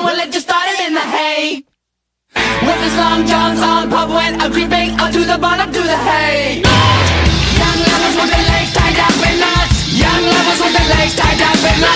well it just started in the hay. With his long johns on, pub went a creeping up to the bottom to the hay. Young lovers with their legs tied up in knots. Young lovers with their legs tied up in knots.